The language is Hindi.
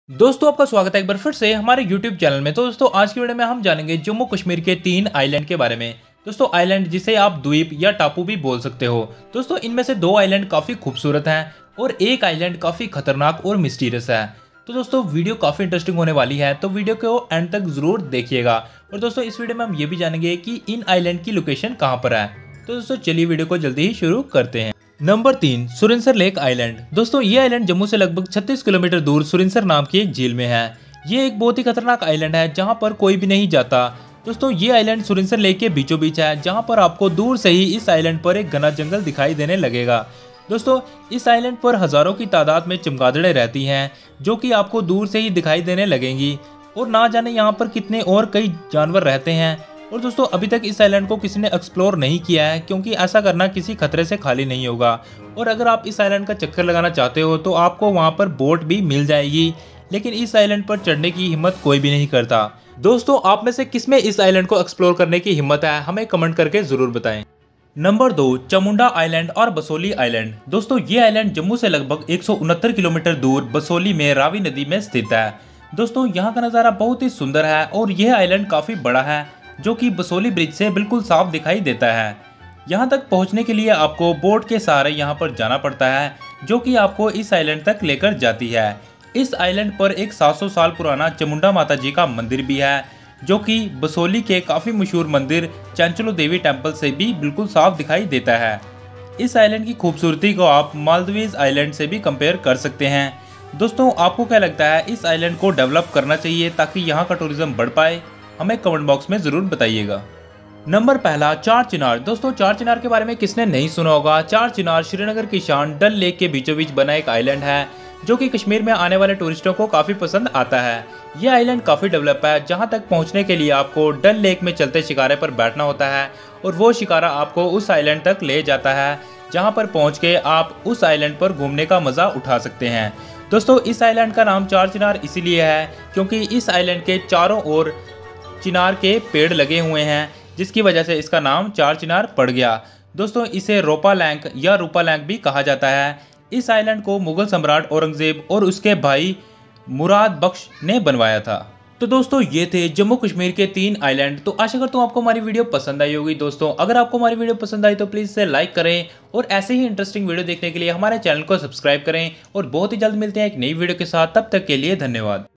दोस्तों आपका स्वागत है एक बार फिर से हमारे YouTube चैनल में। तो दोस्तों आज की वीडियो में हम जानेंगे जम्मू कश्मीर के 3 आइलैंड के बारे में। दोस्तों आइलैंड जिसे आप द्वीप या टापू भी बोल सकते हो। दोस्तों इनमें से 2 आइलैंड काफ़ी खूबसूरत हैं और एक आइलैंड काफ़ी खतरनाक और मिस्टीरियस है। तो दोस्तों वीडियो काफ़ी इंटरेस्टिंग होने वाली है, तो वीडियो को एंड तक ज़रूर देखिएगा। और दोस्तों इस वीडियो में हम ये भी जानेंगे कि इन आइलैंड की लोकेशन कहाँ पर है। तो दोस्तों चलिए वीडियो को जल्दी ही शुरू करते हैं। Number 3 Surinsar lake island. दोस्तों ये आइलैंड जम्मू से लगभग 36 किलोमीटर दूर सुरिनसर नाम की एक झील में है। ये एक बहुत ही खतरनाक आइलैंड है जहां पर कोई भी नहीं जाता। दोस्तों ये आइलैंड सुरिनसर लेक के बीचों बीच है, जहां पर आपको दूर से ही इस आइलैंड पर एक घना जंगल दिखाई देने लगेगा। दोस्तों इस आइलैंड पर हजारों की तादाद में चमगादड़ें रहती हैं, जो कि आपको दूर से ही दिखाई देने लगेंगी। और ना जाने यहाँ पर कितने और कई जानवर रहते हैं। और दोस्तों अभी तक इस आइलैंड को किसी ने एक्सप्लोर नहीं किया है, क्योंकि ऐसा करना किसी खतरे से खाली नहीं होगा। और अगर आप इस आइलैंड का चक्कर लगाना चाहते हो तो आपको वहां पर बोट भी मिल जाएगी, लेकिन इस आइलैंड पर चढ़ने की हिम्मत कोई भी नहीं करता। दोस्तों आप में से किसमें इस आइलैंड को एक्सप्लोर करने की हिम्मत है, हमें कमेंट करके जरूर बताएं। नंबर 2 चामुंडा आइलैंड और बसोली आइलैंड। दोस्तों ये आइलैंड जम्मू से लगभग 169 किलोमीटर दूर बसोली में रावी नदी में स्थित है। दोस्तों यहाँ का नज़ारा बहुत ही सुंदर है और यह आइलैंड काफ़ी बड़ा है, जो कि बसोली ब्रिज से बिल्कुल साफ दिखाई देता है। यहाँ तक पहुँचने के लिए आपको बोट के सहारे यहाँ पर जाना पड़ता है, जो कि आपको इस आइलैंड तक लेकर जाती है। इस आइलैंड पर एक 700 साल पुराना चामुंडा माता जी का मंदिर भी है, जो कि बसोली के काफ़ी मशहूर मंदिर चंचलो देवी टेम्पल से भी बिल्कुल साफ दिखाई देता है। इस आइलैंड की खूबसूरती को आप मालदीव्स आइलैंड से भी कंपेयर कर सकते हैं। दोस्तों आपको क्या लगता है, इस आइलैंड को डेवलप करना चाहिए ताकि यहाँ का टूरिज्म बढ़ पाए? हमें कमेंट बॉक्स में ज़रूर बताइएगा। नंबर पहला चार चिनार। दोस्तों चार चिनार के बारे में किसने नहीं सुना होगा। चार चिनार श्रीनगर की शान डल लेक के बीचों बीच बना एक आइलैंड है, जो कि कश्मीर में आने वाले टूरिस्टों को काफ़ी पसंद आता है। यह आइलैंड काफ़ी डेवलप है, जहां तक पहुंचने के लिए आपको डल लेक में चलते शिकारे पर बैठना होता है और वो शिकारा आपको उस आइलैंड तक ले जाता है, जहाँ पर पहुँच के आप उस आइलैंड पर घूमने का मज़ा उठा सकते हैं। दोस्तों इस आइलैंड का नाम चार चिनार इसीलिए है क्योंकि इस आइलैंड के चारों ओर चिनार के पेड़ लगे हुए हैं, जिसकी वजह से इसका नाम चार चिनार पड़ गया। दोस्तों इसे रोपा लैंक या रूपा लैंक भी कहा जाता है। इस आइलैंड को मुगल सम्राट औरंगजेब और उसके भाई मुराद बख्श ने बनवाया था। तो दोस्तों ये थे जम्मू कश्मीर के 3 आइलैंड। तो आशा करता हूँ आपको हमारी वीडियो पसंद आई होगी। दोस्तों अगर आपको हमारी वीडियो पसंद आई तो प्लीज़ इसे लाइक करें और ऐसे ही इंटरेस्टिंग वीडियो देखने के लिए हमारे चैनल को सब्सक्राइब करें। और बहुत ही जल्द मिलते हैं एक नई वीडियो के साथ, तब तक के लिए धन्यवाद।